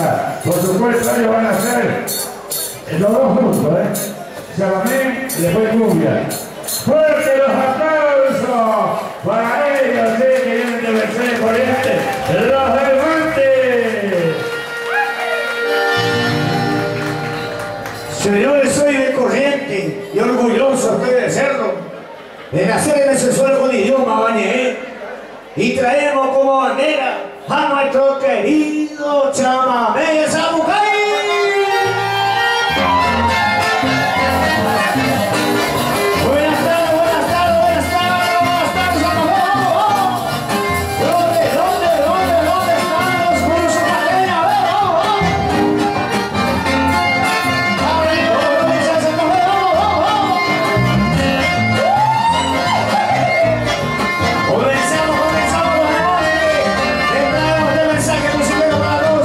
música. Por supuesto, ellos van a hacer los dos juntos, Chamamé y después cumbia. ¡Fuerte los aplausos para ellos, que vienen de Mercedes Corrientes, los del Monte! Señores, soy de Corrientes y orgulloso estoy de serlo, de nacer en ese suelo con idioma bañé, y traemos como bandera a nuestro querido chamamé Sabucay. Comenzamos los demonios, le traemos este mensaje musical para todos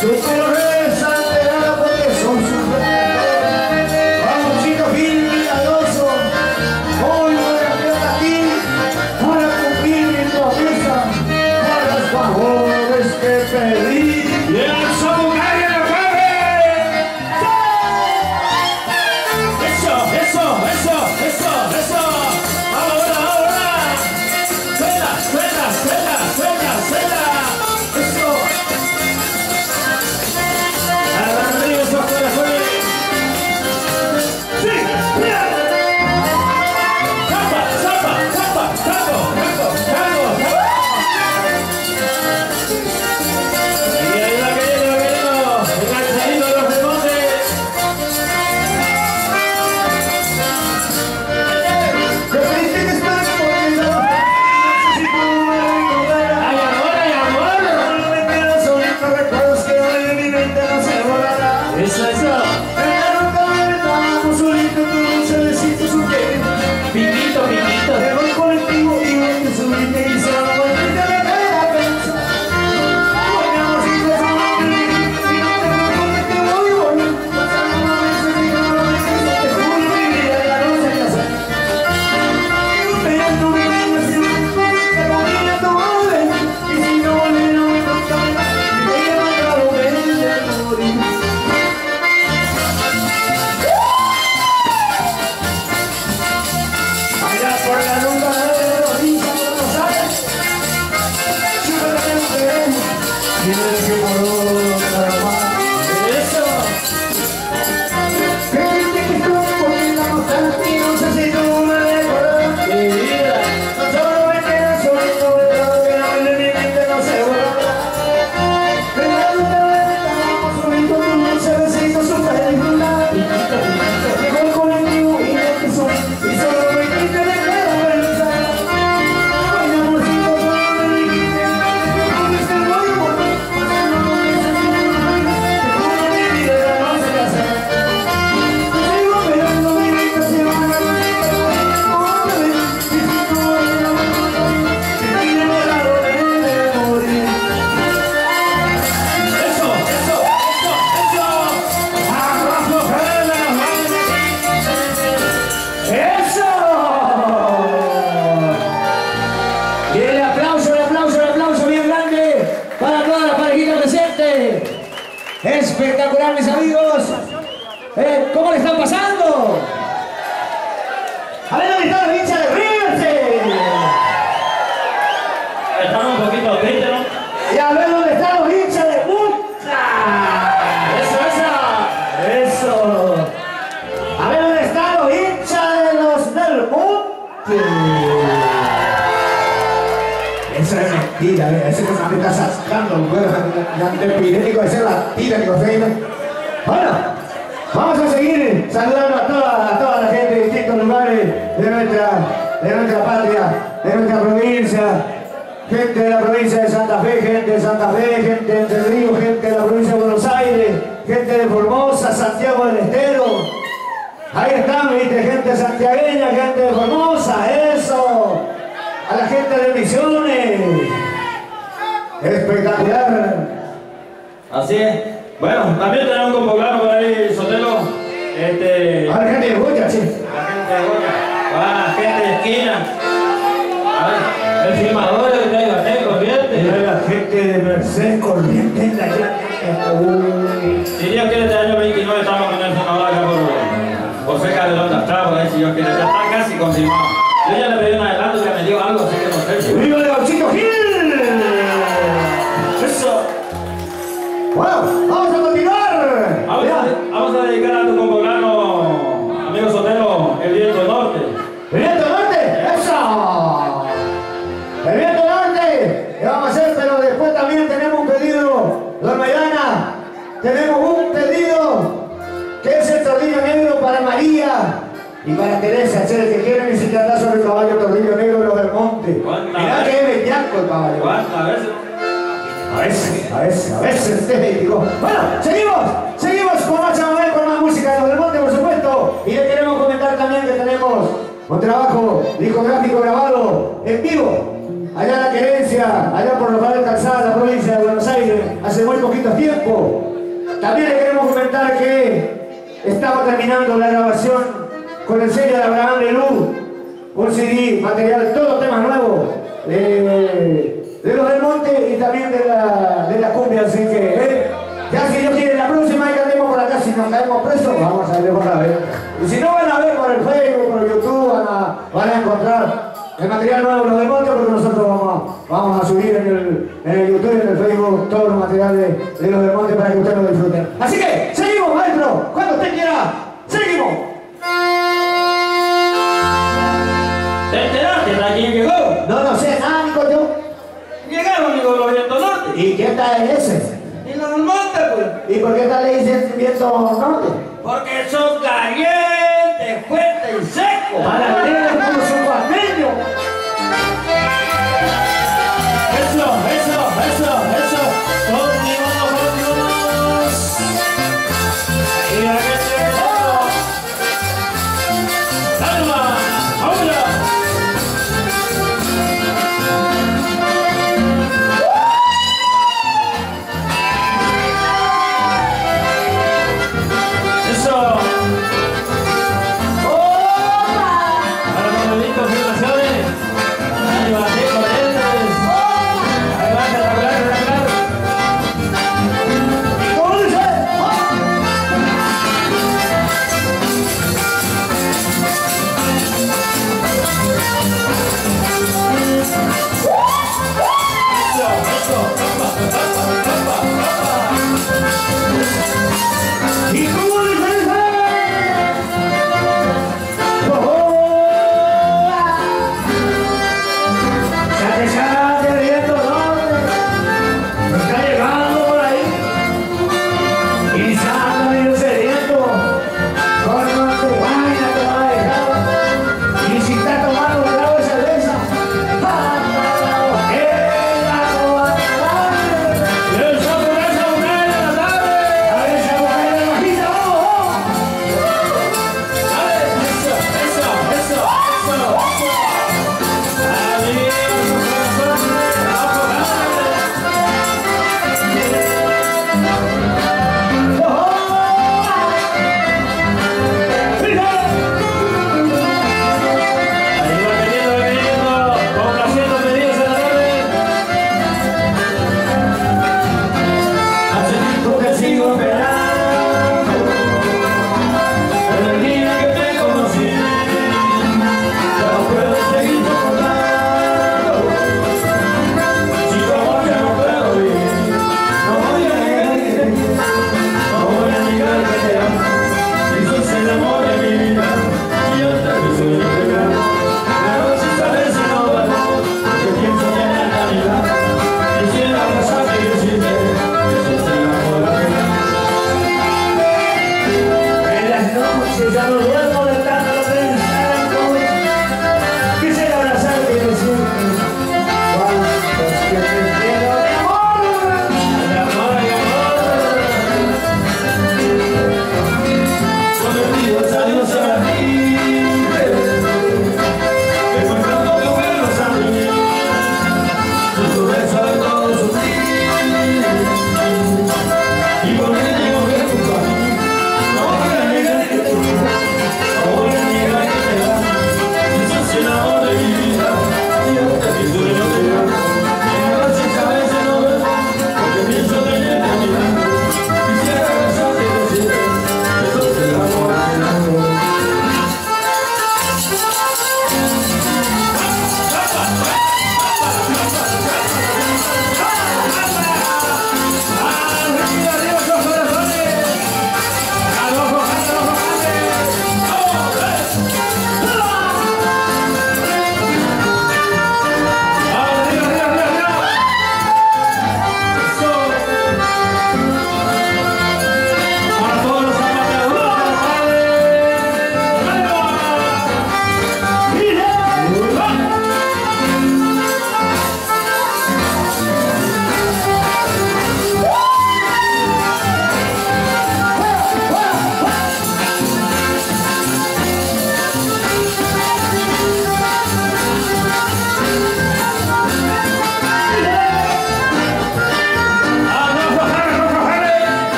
Tu pelo reza alterada porque son sus defectos. Vamos chicos, Gil Milagroso. Hoy voy a venir aquí para cumplir mi promesa, para los favores que pedí. ¡Y el Samucario no cabe! ¡Eso! ¡Ahora! ¡Suena! ¡Eso! ¡Arriba esos corazones! ¡Sí! ¡Mira! ¡Zapa! ¡Taco! Y ahí va queriendo, enganchadito de los remontes. Que me dice que estás poniendo no sé si tú me recordarás. ¡Ay, amor! No me quedan solitos recuerdos que hoy en mi mente no se borrarán. ¡Eso! Pero nunca estábamos solitos, tu dulce besito supe. ¡Piquito! Llegó el colectivo y hoy te subiste y solo volviste a dejar a pensar. Porque amorcito es un hombre y no te preocupes que voy a volver. Pasando a veces y no lo ves, te juro mi vida ya no sé qué hacer. Pero tú me vengas y te camina tu volver. Y si no volver no me toca más, te lleva a volver de morir. Allá por la rumba de Rodilla, ¿no sabes? Chúpate el tren y me dejé por otra más. ¡Eso! Que viste que estoy poniendo nostalgia y no sé si tú me recuerdas. ¡Qué vida! No solo me queda solito, pero que no en mi mente no se borrará. Pero nunca estábamos solitos, tu dulce besito súper disfrutar. Llegó el colectivo y no te soy, y solo me quité de cada pensar. Ay, amorcito, solo me dijiste, ¿dónde se voy a volver? Pasando los meses y no me olvides, te juro mi vida ya no sé qué hacer. Te sigo esperando mi habitación, no me ves, y si tú volvieras a verme, te llevo a volver de morir. ¡Eso! ¡Abajo, Fela! ¡Eso! Y el aplauso bien grande para toda la parejita presente. Espectacular, mis amigos. ¿Cómo le están pasando? A ver, ¿dónde están los hinchas de River? Estamos un poquito tristes, ¿no? Y a ver, ¿dónde están los hinchas de Boca? Eso. A ver, ¿dónde están los hinchas de los del Monte? Esa es mentira, ese que me está sacando el cuero de epidémico, esa es la tira que conseguimos. Bueno, vamos a seguir saludando a toda la gente de distintos lugares de nuestra patria, de nuestra provincia. Gente de la provincia de Santa Fe, gente de Entre Ríos, gente de la provincia de Buenos Aires, gente de Formosa, Santiago del Estero. Ahí están, viste, gente santiagueña, gente de Formosa, eso. A la gente de Misiones. Espectacular. Así es. Bueno, también tenemos un poblano por ahí, Sotelo. A la gente de Boya, sí. La gente de Boca. Gente de esquina. El filmador que tengo, corriente. La gente de Merced Corrientes, la gente. Si Dios quiere, este año 29 estamos con el filmador acá por cerca de Londres. Por ahí, si Dios quiere, ya está casi confirmado. Yo ya le pedí un adelanto que me dio algo, así que no sé. ¡Viva Leoncito Gil! Eso. Bueno, vamos a continuar. Vamos a dedicar a tu compoblano, amigo Sotelo, el viento norte. ¿El viento norte? ¡Eso! El viento norte. ¿Qué vamos a hacer? Pero después también tenemos un pedido, don Maidana. Tenemos un pedido que es el tornillo negro para María y para Teresa, el que quiere visitar sobre el caballo tornillo negro de los del monte. Mirá que es bellaco el caballo. ¿Cuántas veces? A veces, digo. Bueno, seguimos con más chamamé, con más música de los del monte, por supuesto. Y le queremos comentar también que tenemos un trabajo discográfico grabado en vivo allá en La Querencia, allá por Rafael Calzada, la provincia de Buenos Aires, hace muy poquito tiempo. También le queremos comentar que estamos terminando la grabación con el sello de Abraham Lelú, un CD, material, todos temas nuevos de los del monte y también de la cumbia, así que ya si Dios quiere la próxima vez que andemos por acá, si nos caemos presos, vamos a ver otra vez. Y si no van a ver por el Facebook, por el YouTube, van a encontrar el material nuevo de los del monte, porque nosotros vamos a subir en el YouTube y en el Facebook todos los materiales de los del monte para que ustedes lo disfruten. Así que, seguimos, maestro, cuando usted quiera, seguimos. ¿Te enteraste para quién llegó? No sé nada, Nico, yo. Llegaron, digo, los vientos norte. ¿Y qué tal es ese? Y los del monte, pues. ¿Y por qué tal le dicen viento norte? Porque son calientes, fuertes y secos. Para la tierra como son guateños. Eso. Continuamos. Y a que se calma, ahora. Eso.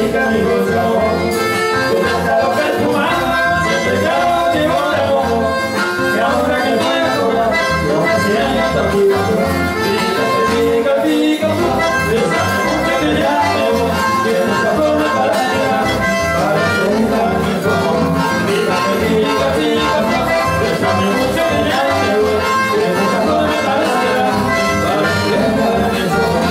pica mi corazón. Tú estás loca en tu mano, siempre que hago llevo de amor. Y ahora que voy a cobrar, yo me siento picando. Pica, pica, bésame mucho que ya me voy. Que nunca forma para llegar, para preguntar mi favor. Pica, pica, bésame mucho que ya me voy. Que nunca forma para llegar, para preguntar mi favor.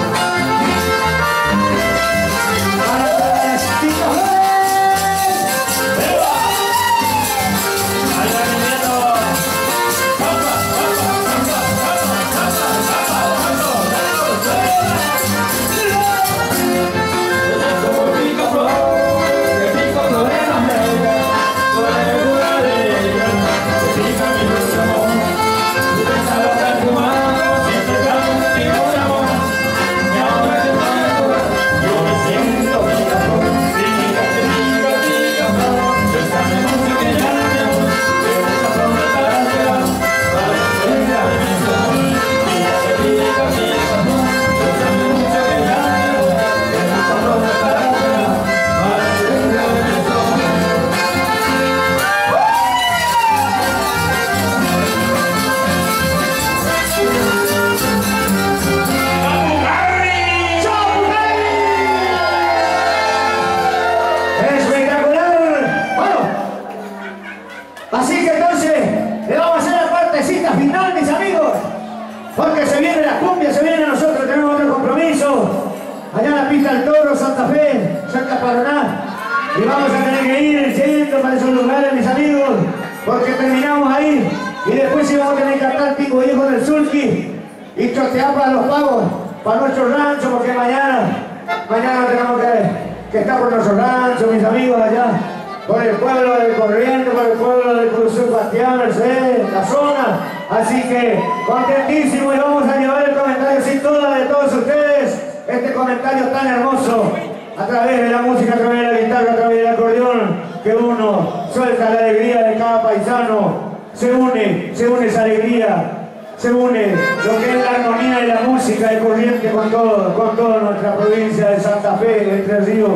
Porque se viene la cumbia, se viene nosotros, tenemos otro compromiso. Allá en la pista del Toro, Santa Fe, Santa Paraná. Y vamos a tener que ir yendo para esos lugares, mis amigos, porque terminamos ahí. Y después sí vamos a tener que cantar Pico Hijo del Sulki y chotear para los pagos, para nuestro rancho, porque mañana tenemos que estar por nuestro rancho, mis amigos, allá. Por el pueblo del Corriente, por el pueblo del Cruz Sebastián, Mercedes, la zona. Así que contentísimo y vamos a llevar el comentario sin duda de todos ustedes. Este comentario tan hermoso a través de la música, a través de la guitarra, a través del acordeón, que uno suelta la alegría de cada paisano. Se une esa alegría, se une lo que es la armonía de la música de Corriente con toda nuestra provincia de Santa Fe, de Entre Ríos.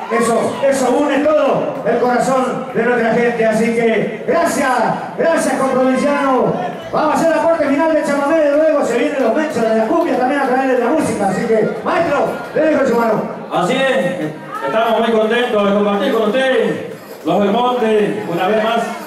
Eso une todo el corazón de nuestra gente, así que gracias comprovinciano. Vamos a hacer la parte final del chamamé, de luego se vienen los mechos de la cumbia también a través de la música, así que maestro, le dejo su mano. Así es, estamos muy contentos de compartir con ustedes, los Belmonte, una vez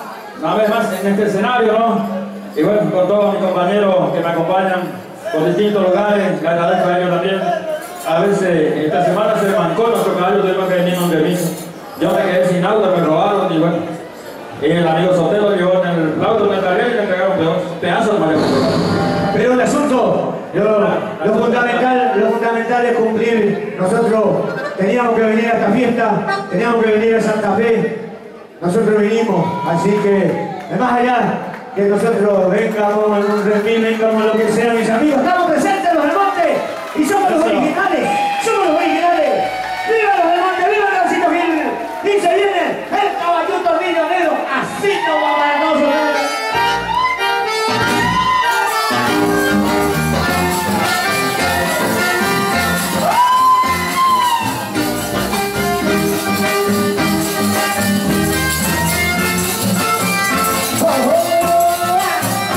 más en este escenario, ¿no? Y bueno, con todos mis compañeros que me acompañan por distintos lugares, le agradezco a ellos también. A veces, esta semana se mancó nuestro caballo, tuvimos que venir de mí. Yo me quedé sin auto, me robaron y bueno. Y el amigo Sotelo llevó en el auto, me tragué y le entregaron pedazos de María. Pero el asunto, lo fundamental es cumplir. Nosotros teníamos que venir a esta fiesta, teníamos que venir a Santa Fe. Nosotros vinimos, así que, más allá que nosotros vengamos en un remín, vengamos lo que sea, mis amigos, estamos presentes en los Belmonte y somos los originales, ¡Viva los Belmonte, viva el Garcito Gil! Y se viene el caballito millonero, así no va a vernos.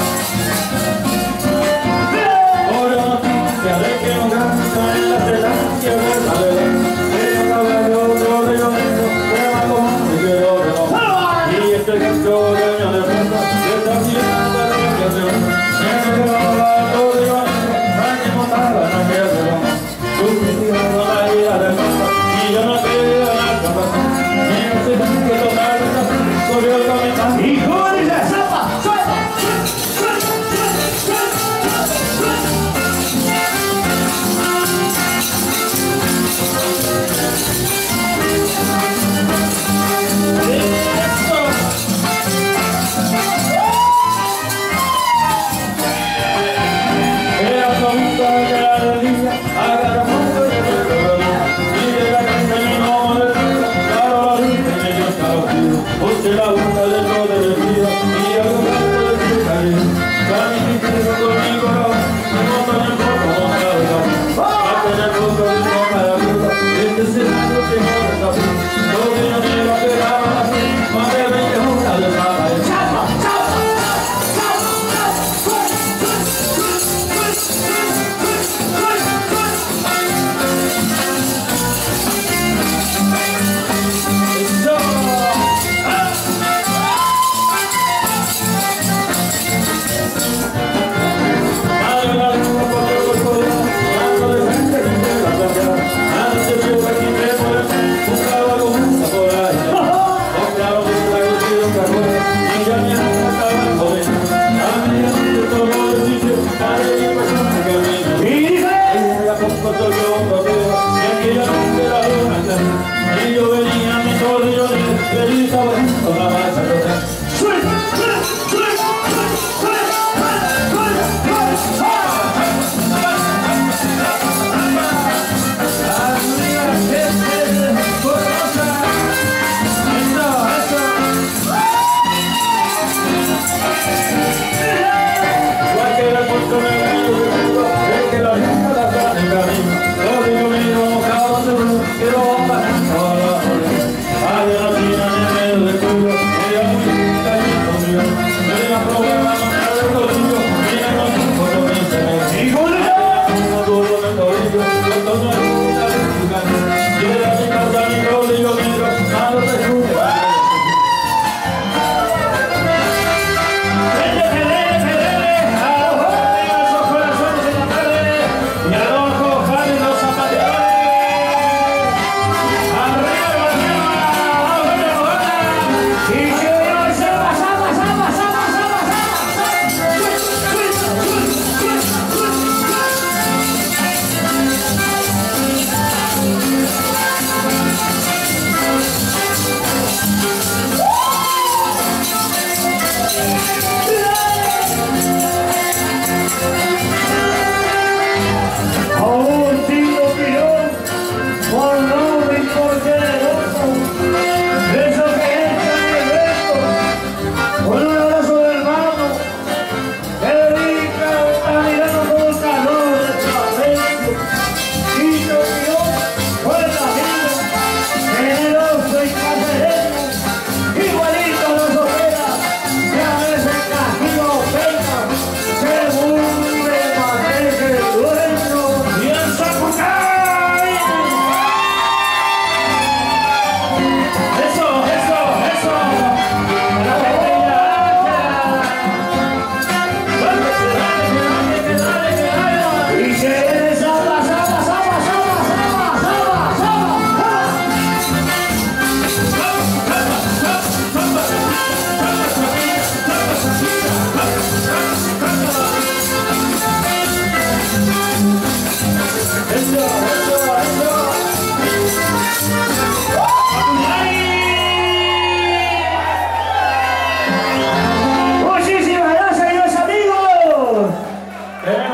Ahora, que haré que no canto en la esperanza.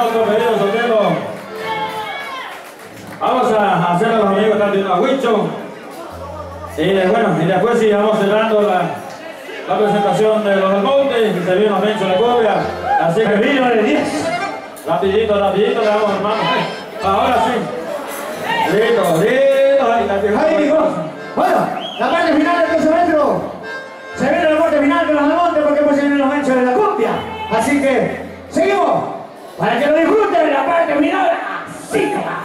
otro pedido soltero. Vamos a hacer a los amigos que están viendo a Huicho. Y bueno, y después sí vamos cerrando la presentación de los del monte y se vino Mencho la copia. Así que vino de 10. Rapidito, le damos hermano. Ahora sí. Listo. Ahí, hijos. Bueno, la parte final del 12 metros. Se viene la parte final de los del monte porque pues se vienen los Menchos de la cumbia. Así que, seguimos. Para que lo disfruten la parte final. Así nomás.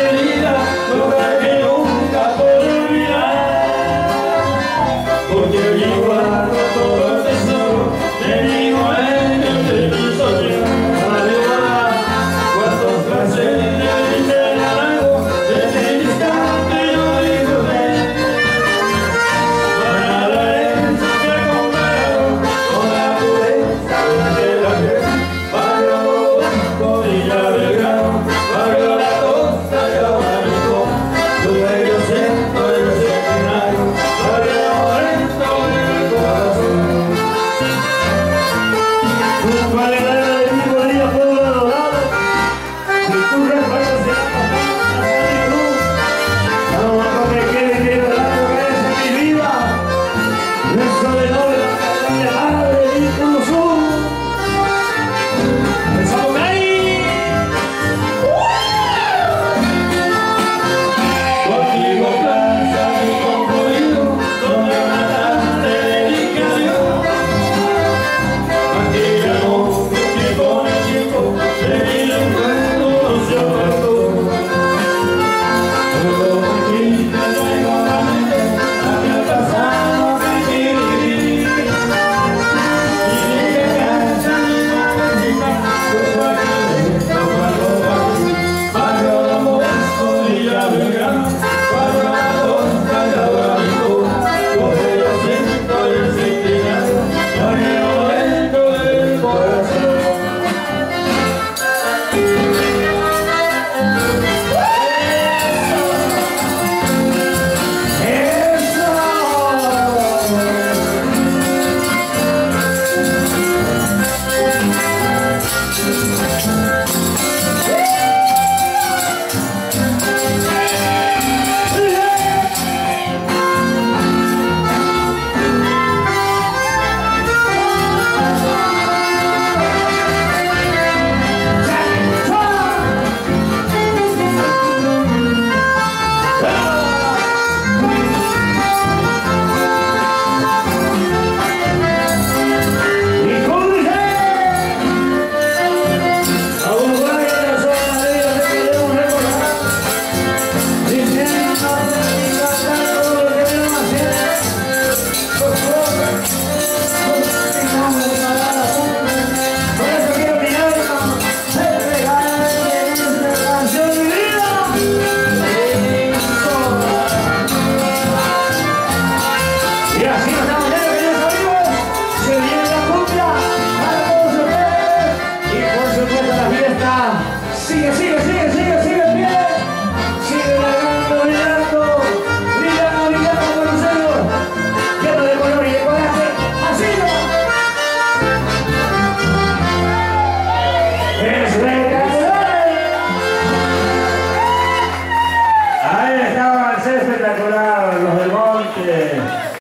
Porque